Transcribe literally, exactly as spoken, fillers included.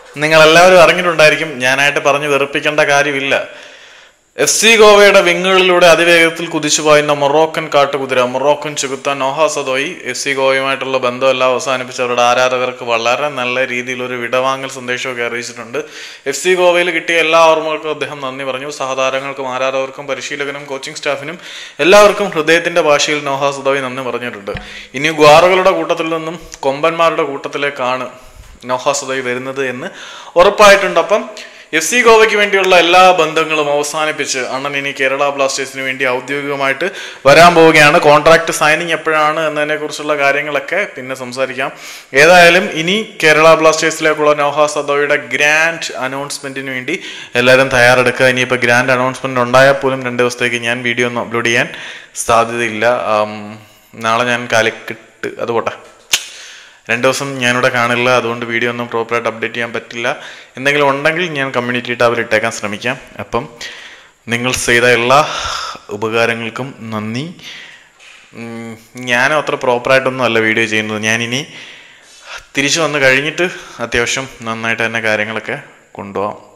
നിങ്ങളെല്ലാവരും അറിഞ്ഞിട്ടുണ്ടായിരിക്കും, ഞാനായിട്ട് പറഞ്ഞ് വെറുപ്പിക്കേണ്ട കാര്യമില്ല. എഫ് സി ഗോവയുടെ വിങ്ങുകളിലൂടെ അതിവേഗത്തിൽ കുതിച്ചു പോയുന്ന മൊറോക്കൻ കാട്ടുകുതിര മൊറോക്കൻ ചെകുത്താൻ നോഹ സദോയി എഫ് സി ഗോവയുമായിട്ടുള്ള ബന്ധമെല്ലാം അവസാനിപ്പിച്ച് അവരുടെ ആരാധകർക്ക് വളരെ നല്ല രീതിയിൽ ഒരു വിടവാങ്ങൽ സന്ദേശമൊക്കെ അറിയിച്ചിട്ടുണ്ട്. എഫ് സി ഗോവയിൽ കിട്ടിയ എല്ലാ ഓർമ്മകൾക്കും അദ്ദേഹം നന്ദി പറഞ്ഞു. സഹതാരങ്ങൾക്കും ആരാധകർക്കും പരിശീലകനും കോച്ചിങ് സ്റ്റാഫിനും എല്ലാവർക്കും ഹൃദയത്തിന്റെ ഭാഷയിൽ നോഹ സദോയി നന്ദി പറഞ്ഞിട്ടുണ്ട്. ഇനി ഗ്വാറുകളുടെ കൂട്ടത്തിൽ നിന്നും കൊമ്പന്മാരുടെ കൂട്ടത്തിലേക്കാണ് നോഹ സദോയി വരുന്നത് എന്ന് ഉറപ്പായിട്ടുണ്ട്. അപ്പം എഫ് സി ഗോവയ്ക്ക് വേണ്ടിയുള്ള എല്ലാ ബന്ധങ്ങളും അവസാനിപ്പിച്ച് അണ്ണൻ ഇനി കേരള ബ്ലാസ്റ്റേഴ്സിന് വേണ്ടി ഔദ്യോഗികമായിട്ട് വരാൻ പോവുകയാണ്. കോൺട്രാക്ട് സൈനിങ് എപ്പോഴാണ് എന്നതിനെ കുറിച്ചുള്ള കാര്യങ്ങളൊക്കെ പിന്നെ സംസാരിക്കാം. ഏതായാലും ഇനി കേരള ബ്ലാസ്റ്റേഴ്സിലേക്കുള്ള നോഹ സദോയുടെ ഗ്രാൻഡ് അനൗൺസ്മെന്റിന് വേണ്ടി എല്ലാവരും തയ്യാറെടുക്കുക. ഇനിയിപ്പോൾ ഗ്രാൻഡ് അനൗൺസ്മെന്റ് ഉണ്ടായാൽ പോലും രണ്ട് ദിവസത്തേക്ക് ഞാൻ വീഡിയോ ഒന്നും അപ്ലോഡ് ചെയ്യാൻ സാധ്യതയില്ല. നാളെ ഞാൻ കാലിക്കട്ട്, അത് പോട്ടെ, രണ്ട് ദിവസം ഞാനിവിടെ കാണില്ല, അതുകൊണ്ട് വീഡിയോ ഒന്നും പ്രോപ്പറായിട്ട് അപ്ഡേറ്റ് ചെയ്യാൻ പറ്റില്ല. എന്തെങ്കിലും ഉണ്ടെങ്കിൽ ഞാൻ കമ്മ്യൂണിറ്റി ടാബിൽ ഇട്ടേക്കാൻ ശ്രമിക്കാം. അപ്പം നിങ്ങൾ ചെയ്ത എല്ലാ ഉപകാരങ്ങൾക്കും നന്ദി. ഞാനും അത്ര പ്രോപ്പറായിട്ടൊന്നും അല്ല വീഡിയോ ചെയ്യുന്നത്. ഞാനിനി തിരിച്ചു വന്ന് കഴിഞ്ഞിട്ട് അത്യാവശ്യം നന്നായിട്ട് തന്നെ കാര്യങ്ങളൊക്കെ കൊണ്ടുപോകാം.